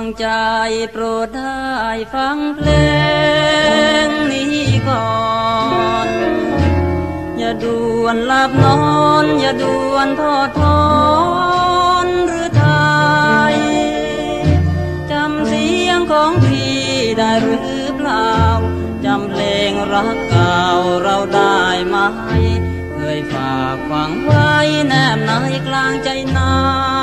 งใจโปรดได้ฟังเพลงนี้ก่อนอย่าด่วนหลับนอนอย่าด่วนทอดทอนหรือไทยจำเสียงของพี่ได้หรือเปล่าจำเพลงรักเก่าเราได้ไหมเคยฝากฝังไว้แนบในกลางใจนา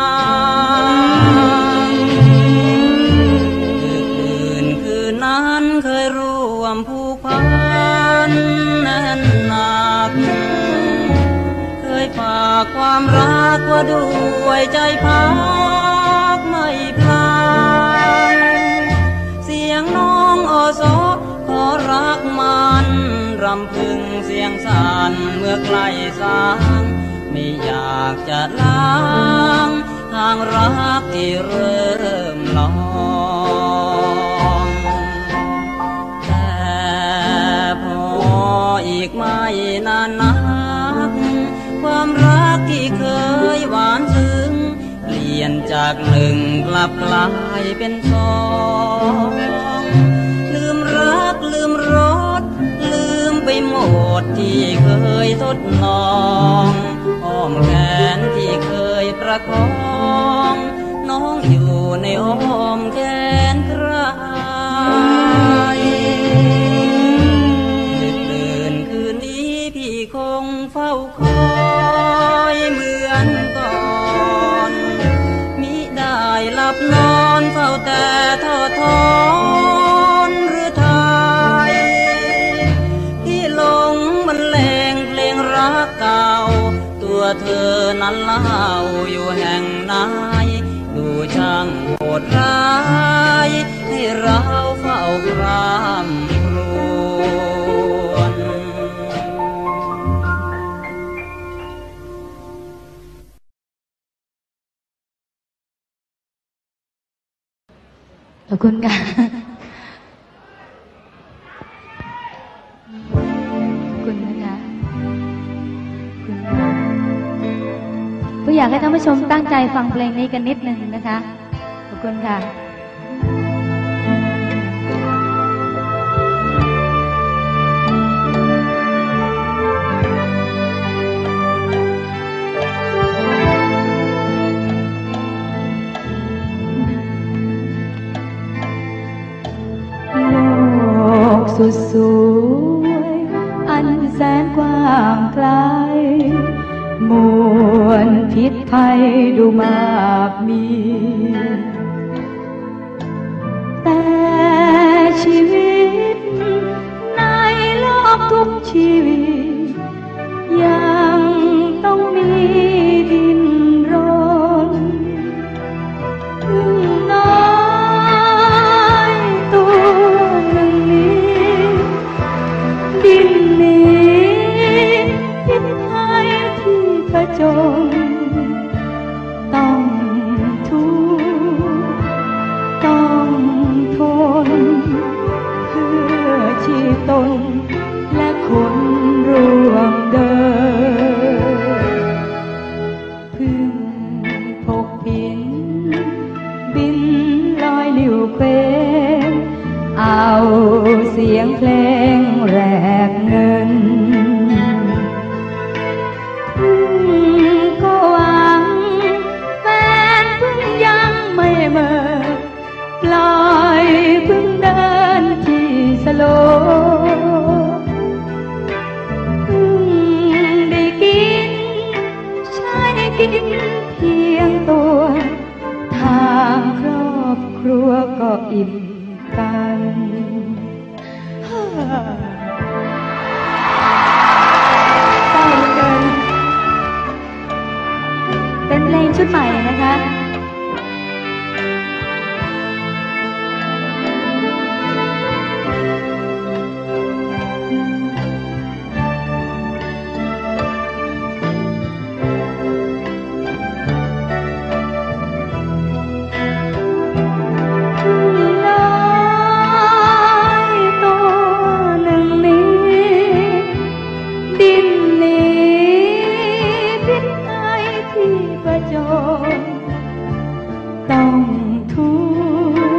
คืนนั้นเคยร่วมผูกพันแน่นหนักเคยฝากความรักว่าด้วยใจพักไม่พลายเสียงน้องโอโซขอรักมันรำพึงเสียงสั่นเมื่อใกล้สางไม่อยากจะล้างทางรักที่เริ่มลองแต่พออีกไม่นานนักความรักที่เคยหวานซึ้งเปลี่ยนจากหนึ่งกลับกลายเป็นสองลืมรักลืมรสลืมไปหมดที่เคยทดลองอ้อมแขนที่เคยประคองน้องอยู่ในอ้อมแขนใครตื่นคืนนี้พี่คงเฝ้าคอยเหมือนก่อนมิได้หลับนอนเฝ้าแต่ทอดทอนหรือไทยที่หลงบรรเลงเพลงรักเก่าตัวเธอนั้นเล่าอยู่แห่งไหนดูช่างโหดร้ายให้เราเฝ้าครำครวญขอบคุณค่ะขอบคุณนะคะก็อยากให้ท่านผู้ชมตั้งใจฟังเพลงนี้กันนิดนึงนะคะขอบคุณค่ะสุดสวยอันแสนกว้างไกลมวลพิษภัยดูมากมีแต่ชีวิตในโลกทุกชีวิตยังต้องมีดินรนพึ่งน้อยตัวหนึ่งนี้ดินนี้พิษภัยที่ผจญต้องทุกข์ต้องทนเพื่อชีพตนและคนร่วมเดินพึ่งพกผินบินลอยลิ่วเคว้งเอาเสียงเพลงแรกเงินก็หวังแฟนพึ่งยังไม่เมื่อปล่อยพึ่งเดินที่สโลพึ่งได้กินใช้กินเพียงตัวทางครอบครัวก็อิ่มกันเศร้าเกินเป็นเพลงชุดใหม่นะคะ ต้องทุกข์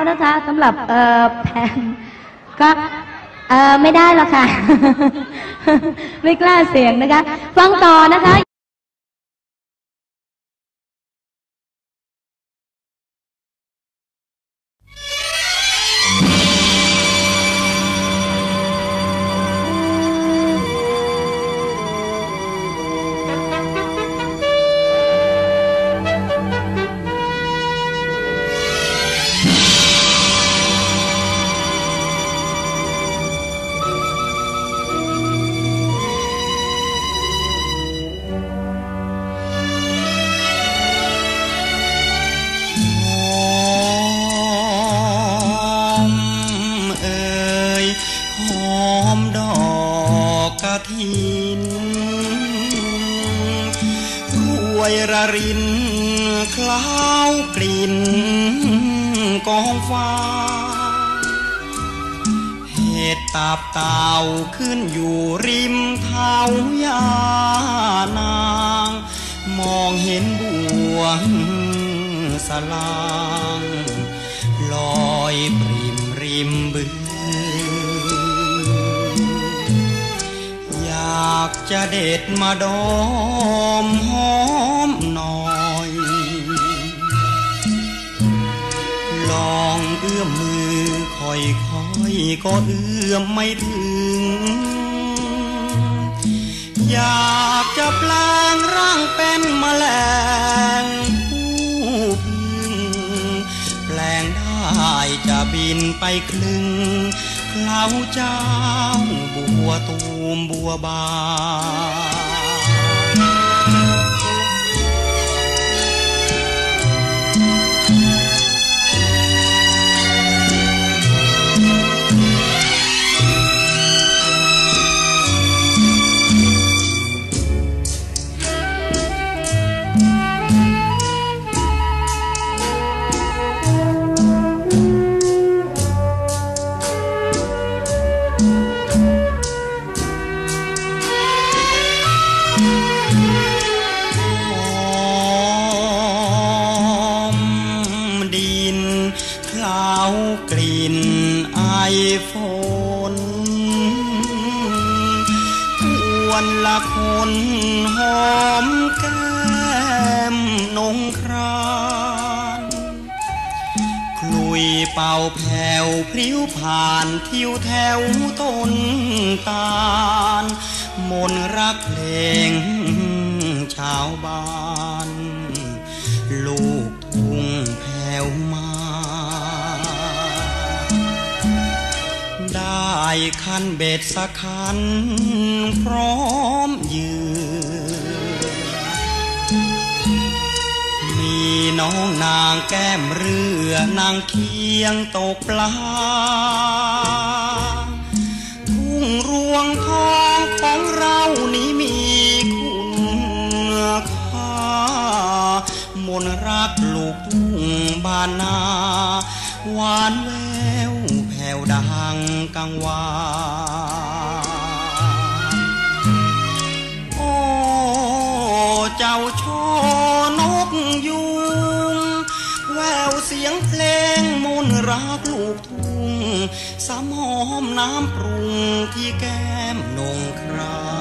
นะคะสำหรับแผ่นก็ไม่ได้หรอกค่ะ ไม่กล้าเสี่ยงนะคะฟังต่อนะคะรินคล้าวกลิ่นกองฟ้าเห็ดตาบเต่าขึ้นอยู่ริมเท้ายานางมองเห็นบวงสลางลอยปริมริมบึงอยากจะเด็ดมาดมหอมหน่อยลองเอื้อมมือค่อยๆก็เอื้อมไม่ถึงอยากจะแปลงร่างเป็นแมลงผู้พึ่งแปลงได้จะบินไปคลึงเคล้าเจ้าบัวตูมบัวบากลิ่นไอฝนวันละคนหอมแก้มนงครานคลุยเป่าแผ่วพริ้วผ่านทิวแถวต้นตาลมนรักเพลงชาวบ้านลูกทุ่งแผ่วมาได้คันเบ็ดสักคันพร้อมยืนมีน้องนางแก้มเรือนางเคียงตกปลาทุ่งรวงทองของเรานี้มีคุณค่ามนรักลูกทุ่งบ้านนาหวานแววแผ่วดังกังวานโอ้เจ้าช่อนกยุงแววเสียงเพลงมนรักลูกทุ่งสามหอมน้ำปรุงที่แก้มนงครา